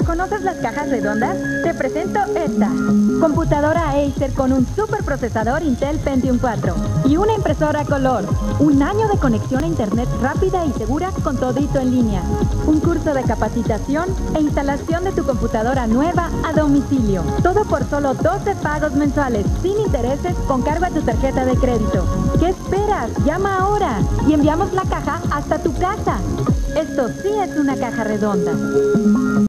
¿Conoces las cajas redondas? Te presento esta. Computadora Acer con un superprocesador Intel Pentium 4 y una impresora a color. Un año de conexión a internet rápida y segura con todito en línea. Un curso de capacitación e instalación de tu computadora nueva a domicilio. Todo por solo 12 pagos mensuales, sin intereses, con cargo a tu tarjeta de crédito. ¿Qué esperas? Llama ahora y enviamos la caja hasta tu casa. Esto sí es una caja redonda.